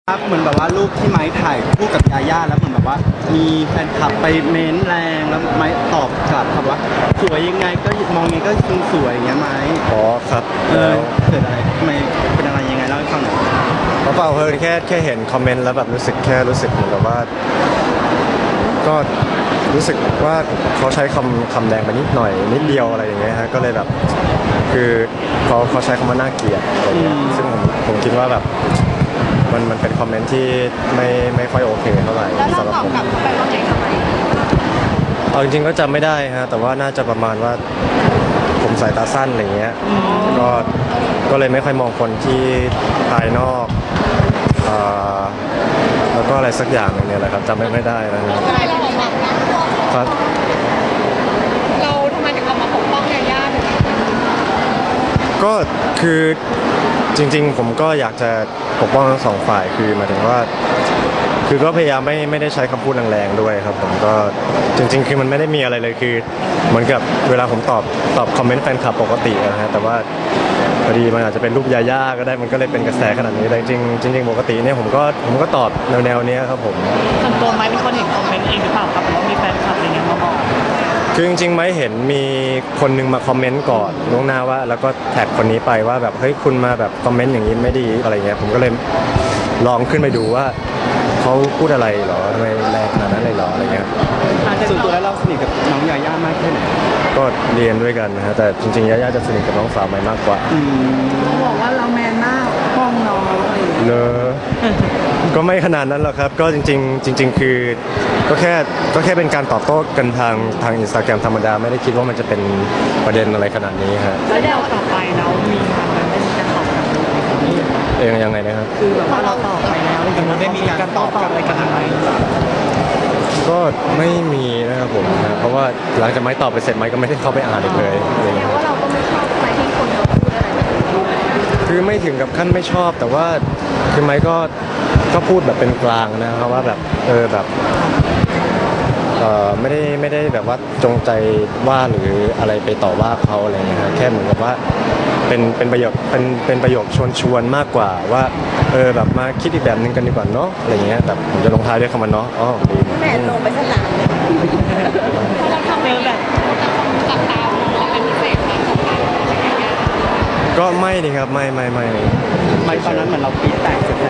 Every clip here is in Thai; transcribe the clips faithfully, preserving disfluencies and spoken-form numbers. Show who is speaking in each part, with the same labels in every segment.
Speaker 1: ครับเหมือนแบบว่ารูปที่ไม้ถ่ายคู่กับยาย่าแล้วเหมือนแบบว่ามีแฟนคลับไปเม้นแรงแล้วไม้ตอบกลับครับว่าสวยยังไงก็มองยังไงก็ยังสวยอย่างเงี้ยไม้
Speaker 2: อ๋อครับ
Speaker 1: เออ
Speaker 2: แล้ว
Speaker 1: เกิดอะไรทำไมเป็นอะไรยังไงเล่าให้ฟังหน่อย
Speaker 2: เพราะเปล่าเพิ่แค่แค่เห็นคอมเมนต์แล้วแบบรู้สึกแค่รู้สึกเหมือนกับว่าก็รู้สึกว่าเขาใช้คำคำแรงไปนิดหน่อยนิดเดียวอะไรอย่างเงี้ยฮะก็เลยแบบคือเขาเขาใช้คำว่าน่าเกลียดอะไรเงี้ยซึ่งผมผมคิดว่าแบบมันมันเป็นคอมเมนต์ที่ไม่ไม่ค่อยโอเคเท่าไหร่
Speaker 3: แล้วเราตอบกลับเขาไปว่าไงทำไม
Speaker 2: เอาจริงๆก็จำไม่ได้ฮะแต่ว่าน่าจะประมาณว่าผมสายตาสั้นอะไรเงี้ยก็ก็เลยไม่ค่อยมองคนที่ภายนอกแล้วก็อะไรสักอย่างนึงเนี่ยแหละครับจำไม่ไม่ได้แล้วนะ
Speaker 3: ทำไมเราออกมา
Speaker 2: ครับ
Speaker 3: เราทำไมถึงออกมาปกป้องยาย่าถึง
Speaker 2: ก็คือจริงๆผมก็อยากจะปกป้องทั้งสองฝ่ายคือหมายถึงว่าคือก็พยายามไม่ไม่ได้ใช้คำพูดแรงๆด้วยครับผมก็จริงๆคือมันไม่ได้มีอะไรเลยคือเหมือนกับเวลาผมตอบตอบคอมเมนต์แฟนคลับปกตินะฮะแต่ว่าพอดีมันอาจจะเป็นรูปยาย่าก็ได้มันก็เลยเป็นกระแสขนาดนี้แต่จริงจริงๆปกติเนี่ยผมก็ผมก็ตอบแนวๆนี้ครับผม
Speaker 4: ส่วนตัวไม้เป็นคนเห็นคอมเมนต์เองหรือเปล่าครับหรือว่ามีแฟนคลับอะไรเงี้ยมาบอก
Speaker 2: คือจริงๆไม่เห็นมีคนนึงมาคอมเมนต์ก่อนล่วงหน้าว่าแล้วก็แท็กคนนี้ไปว่าแบบเฮ้ยคุณมาแบบคอมเมนต์อย่างนี้ไม่ดีอะไรเงี้ยผมก็เลยลองขึ้นไปดูว่าเขาพูดอะไรหรอทำไมแรงขนาดนั้นเลยหรออะไรเงี้ย
Speaker 1: ส่วนตัวแล้วเราสนิทกับน้องยาย่ามากแค่ไหน
Speaker 2: ก็เรียนด้วยกันนะฮะแต่จริงๆยาย่าจะสนิทกับน้องสาวไม่มากกว่า
Speaker 4: เขาบอกว่าเราแมนมากห้องน้อง
Speaker 2: เลอก็ไม่ขนาดนั้นหรอกครับก็จริงๆจริงๆคือก็แค่ก็แค่เป็นการตอบโต้กันทางทางอินสตาแกรมธรรมดาไม่ได้คิดว่ามันจะเป็นประเด็นอะไรขนาดนี้ฮะ
Speaker 4: แล้วเราต่อไปแล้วมีทางนั้นได้มีการตอบกลับ
Speaker 2: เองยังไงนะครับ
Speaker 4: คือแบบว่าเราตอบไปแล้วมันได้มีการตอบกลับอะไรกันไหม
Speaker 2: ก็ไม่มีนะครับผมนะเพราะว่าหลังจากไม้ตอบไปเสร็จไม้ก็ไม่ได้เข้าไปอ่านอีกเลย
Speaker 3: แสดงว่าเราก็ไม่ชอบใครที่คนเขาพูดอะไร
Speaker 2: คือไม่ถึงกับขั้นไม่ชอบแต่ว่าคือไม้ก็ก็พูดแบบเป็นกลางนะครับว่าแบบเออแบบเออไม่ได้ไม่ได้แบบว่าจงใจว่าหรืออะไรไปต่อว่าเขาอะไรเงี้ยแค่เหมือนกับว่าเป็นเป็นประโยคเป็นเป็นประโยคชวนชวนมากกว่าว่าเออแบบมาคิดอีกแบบนึงกันดีกว่าเนาะอะไรเงี้ยแบบผมจะลงท้ายด้วยคำว่าเนาะอ๋อดี
Speaker 3: แม่ลงไปสนามเราทำเองแบบจับตาเราเป็นพิเศษไหมจับตา
Speaker 2: ก็ไม่นี่ครับไม่ไม่ไม่
Speaker 1: ไม่ตอนนั้นเหมือนเราปี๊ดแตกเสร็จแล้ว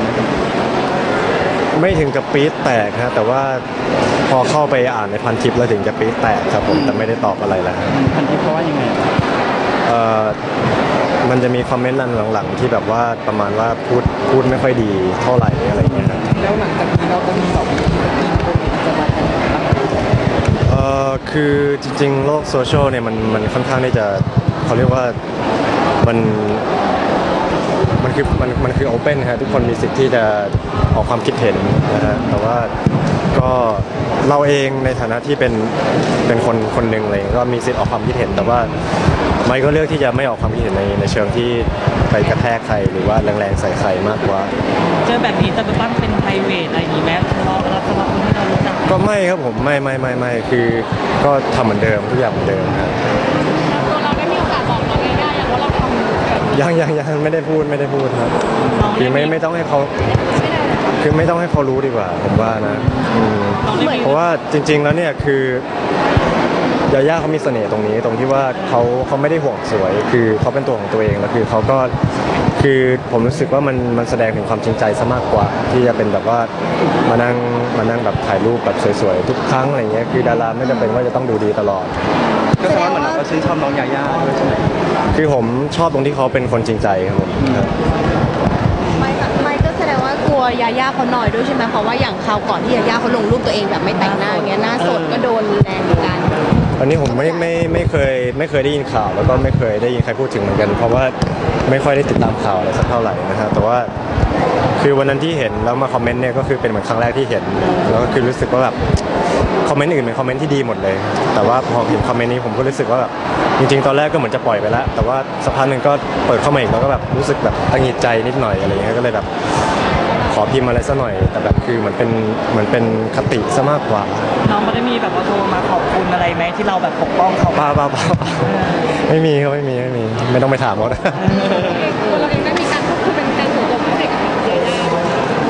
Speaker 2: ไม่ถึงกับปี๊ดแตกฮะแต่ว่าพอเข้าไปอ่านในพันทิปแล้วถึงจะปี๊ดแตกครับผมแต่ไม่ได้ตอบอะไรแล้ว
Speaker 1: พันทิปเพราะว่ายังไง
Speaker 2: เอ่อมันจะมีคอมเมนต์หลังๆที่แบบว่าประมาณว่าพูดพูดไม่ค่อยดีเท่าไหร่อะไรเงี้ยครับ
Speaker 4: แล้วหลังจากนี้เราจะมีแบบมีมีคนจะมา
Speaker 2: เอ่อคือจริงๆโลกโซเชียลเนี่ยมันมันค่อนข้างที่จะเขาเรียกว่ามันมันคือมันมันคือโอเพ่นฮะทุกคนมีสิทธิ์ที่จะออกความคิดเห็นนะฮะแต่ว่าก็เราเองในฐานะที่เป็นเป็นคนคนหนึ่งอะไรก็มีสิทธิ์ออกความคิดเห็นแต่ว่าไม่ก็เลือกที่จะไม่ออกความคิดเห็นในในเชิงที่ไปกระแทกใครหรือว่าแรงๆใส่ใครมากกว่า
Speaker 4: เจอแบบนี้จะไปตั้งเป็นไพรเวทอะไรอย่างนี้ไหมเราเราสำหรับคนที่เรารู้จัก
Speaker 2: ก็ไม่ครับผมไม่ไม่ไม่ไม่คือก็ทำเหมือนเดิมทุกอย่างเหมือนเดิมครับ
Speaker 3: ตัวเราได้มีโอกาสบอกเราได้ได้ยังว่าเราทำ
Speaker 2: ยังยังยังไม่ได้พูดไม่ได้พูดครับคือไม่ไม่ต้องให้เขาคือไม่ต้องให้เขารู้ดีกว่าผมว่านะเพราะว่าจริงๆแล้วเนี่ยคือยาย่าเขามีเสน่ห์ตรงนี้ตรงที่ว่าเขาเขาไม่ได้ห่วงสวยคือเขาเป็นตัวของตัวเองแล้วคือเขาก็คือผมรู้สึกว่ามันมันแสดงถึงความจริงใจซะมากกว่าที่จะเป็นแบบว่ามานั่งมานั่งแบบถ่ายรูปแบบสวยๆทุกครั้งอะไรเงี้ยคือดาราไม่จำเป็นว่าจะต้องดูดีตลอด
Speaker 1: ก็แสดงว่าเหมือนเราก็ชื่นชอบน้องยาย่าด้วยใช่ไหม
Speaker 2: คือผมชอบตรงที่เขาเป็นคนจริงใจครับผม
Speaker 3: ไม่ไม่ก็แสดงว่ากลัวยาย่าเขาหน่อยด้วยใช่ไหมเพราะว่าอย่างคราวก่อนที่ยาย่าเขาลงรูปตัวเองแบบไม่แต่งหน้าอย่างเงี้ยหน้าสดก็โดนแรงเหมือนกัน
Speaker 2: ตอนนี้ผมไม่ไม่ไม่เคยไม่เคยได้ยินข่าวแล้วก็ไม่เคยได้ยินใครพูดถึงเหมือนกันเพราะว่าไม่ค่อยได้ติดตามข่าวอะไรสักเท่าไหร่นะครับแต่ว่าคือวันนั้นที่เห็นแล้วมาคอมเมนต์เนี่ยก็คือเป็นเหมือนครั้งแรกที่เห็นแล้วก็คือรู้สึกว่าแบบคอมเมนต์อื่นเป็นคอมเมนต์ที่ดีหมดเลยแต่ว่าพอเห็นคอมเมนต์นี้ผมก็รู้สึกว่าแบบจริงๆตอนแรกก็เหมือนจะปล่อยไปแล้วแต่ว่าสักพักหนึ่งก็เปิดเข้ามาอีกแล้วก็แบบรู้สึกแบบตังหิดใจนิดหน่อยอะไรเงี้ยก็เลยแบบขอพิมพ์อะไรซะหน่อยแต่แบบคือเหมือนเป็นเหมือนเป็นคติซะมากกว่า
Speaker 4: น้องไม่ได้มีแบบว่าโทรมาขอบคุณอะไรไหมที่เราแบบปกป้องเขา
Speaker 2: ป้าป้าป้าไม่มีเขาไม่มีไม่มีไม่ต้องไปถามเขา
Speaker 3: ตัวเราเองได้มีการพูดคุยเป็นการส่วนตัวพิเศษกับยาย่า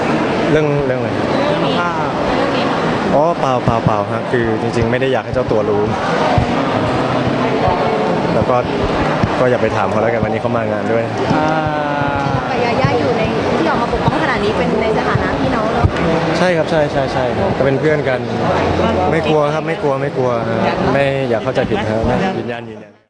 Speaker 2: เรื่องเรื่องอะไร
Speaker 3: เรื่องนี้
Speaker 1: ภาพ
Speaker 3: เรื่องนี้ค่ะ
Speaker 2: อ๋อเปล่าเปล่าเปล่าฮะคือจริง ๆ ไม่ได้อยากให้เจ้าตัวรู้ แล้วก็ก็อย่าไปถามเขาแล้วกันวันนี้เขามางานด้วย
Speaker 1: อ่า
Speaker 3: กับยาย่าอยู่ในที่ออกมาปกป้องขนาดนี้เป็นในสถานะพี่น้องเนาะ
Speaker 2: ใช่ครับใช่ใช่ใช่ก็เป็นเพื่อนกัน ไม่กลัวครับไม่กลัวไม่กลัวฮะไม่อยากเข้าใจผิดครับยืนยันยืนยัน